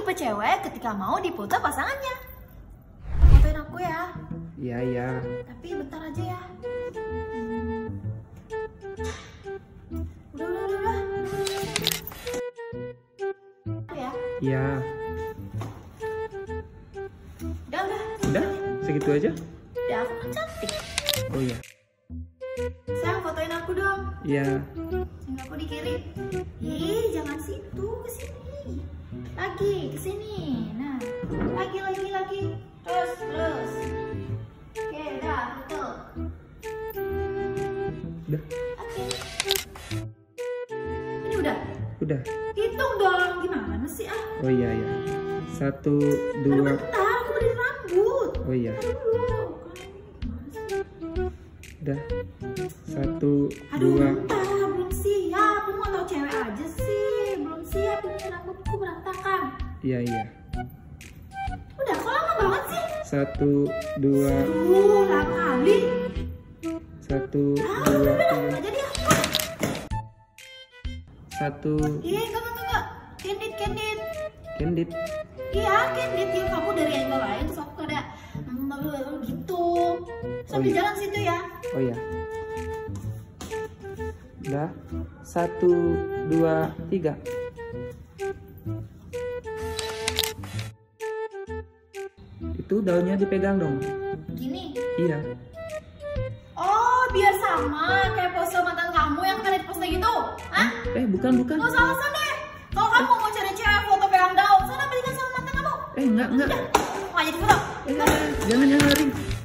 tipe cewek ketika mau dipoto pasangannya. Fotoin aku ya. Iya, iya. Tapi bentar aja ya. Udah. Ya. Iya. Udah. Udah? Segitu aja? Ya aku kan cantik. Oh iya. Sayang, fotoin aku dong. Iya. Yang aku dikirim. Ih, jangan situ, ke sini. Lagi, ke sini. Nah, lagi. Terus. Oke, udah, betul. Udah. Oke. Ini udah. Udah. Hitung dong, gimana sih ah? Oh iya, iya. 1, Aduh, 2. bentar, aku berdiri rambut. Oh iya. Aduh. Udah. 1, Aduh, 2. bentar, belum siap. Lu mau tau cewek aja sih. Belum siap, ini rambutku berantakan. Iya, iya. Udah, kok lama banget sih? 1, 2. Aduh, lama kali. 1, Ah, 2, udah, 3. nggak jadi ya. 1. Enggak. Candid. Candid. Iya, candid. Ya, kamu dari angle lain, terus aku ada gitu. Sambil Oh, iya. jalan situ ya. Oh iya. Udah. 1, 2, 3. Itu daunnya dipegang dong. Gini. Iya. Oh, biar sama kayak pose mantan kamu yang kemarin di poste gitu. Hah? Bukan. Gak usah alasan deh. Kalau kamu mau cari cewek foto pegang daun, sana balikan sama mantan kamu. Enggak. Nggak jadi foto. Jangan lari.